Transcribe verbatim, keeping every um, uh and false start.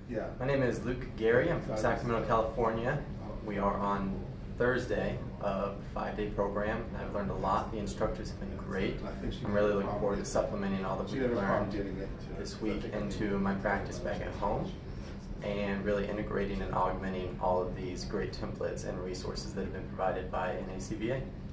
Yeah. My name is Luke Gary. I'm from Sacramento, California. We are on Thursday of a five-day program, and I've learned a lot. The instructors have been great. I'm really looking forward to supplementing all that we've learned this week into my practice back at home, and really integrating and augmenting all of these great templates and resources that have been provided by N A C V A.